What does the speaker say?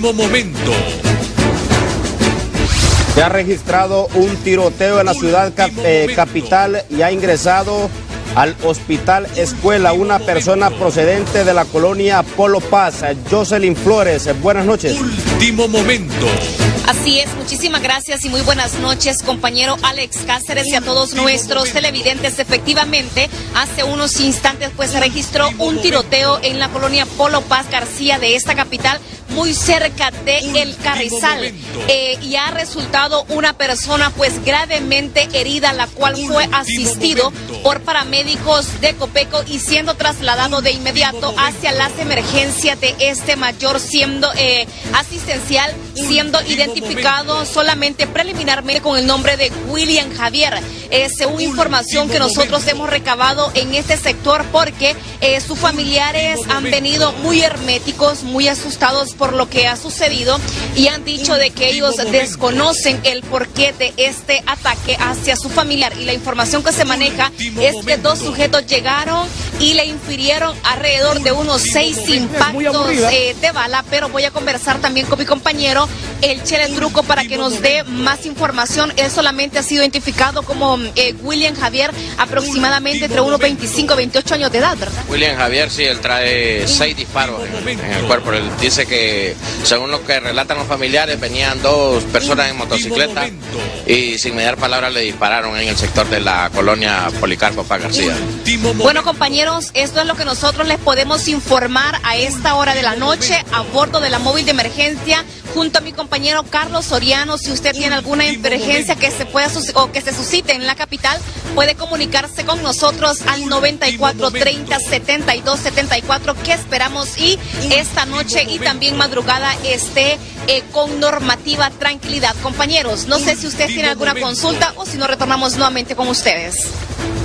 Último momento. Se ha registrado un tiroteo en la ciudad capital y ha ingresado al hospital escuela una persona procedente de la colonia Polo Paz. Jocelyn Flores, buenas noches. Último momento. Así es, muchísimas gracias y muy buenas noches, compañero Alex Cáceres y a todos nuestros televidentes. Efectivamente, hace unos instantes pues se registró un tiroteo en la colonia Polo Paz García de esta capital, muy cerca de El Carrizal, y ha resultado una persona pues gravemente herida, la cual fue asistido por paramédicos de Copeco y siendo trasladado de inmediato hacia las emergencias de este mayor, siendo asistencial, siendo identificado solamente preliminarmente con el nombre de William Javier. Según información que nosotros hemos recabado en este sector, porque sus familiares han venido muy herméticos, muy asustados por lo que ha sucedido y han dicho de que ellos desconocen el porqué de este ataque hacia su familiar, y la información que se maneja es que dos sujetos llegaron y le infirieron alrededor de unos 6 impactos de bala, pero voy a conversar también con mi compañero el Chele Truco para que nos dé más información. Él solamente ha sido identificado como William Javier, aproximadamente entre unos 25 y 28 años de edad, ¿verdad? William Javier, sí, él trae 6 disparos en el cuerpo. Él dice que, según lo que relatan los familiares, venían dos personas en motocicleta y sin mediar palabras le dispararon en el sector de la colonia Policarpo Paz García. Bueno, compañeros, esto es lo que nosotros les podemos informar a esta hora de la noche a bordo de la móvil de emergencia junto a mi compañero Carlos Soriano. Si usted tiene alguna emergencia que se pueda o que se suscite en la capital, puede comunicarse con nosotros al 94 30 72 74, que esperamos y esta noche y también madrugada esté con normativa tranquilidad. Compañeros, no sé si usted tiene alguna consulta o si no retornamos nuevamente con ustedes.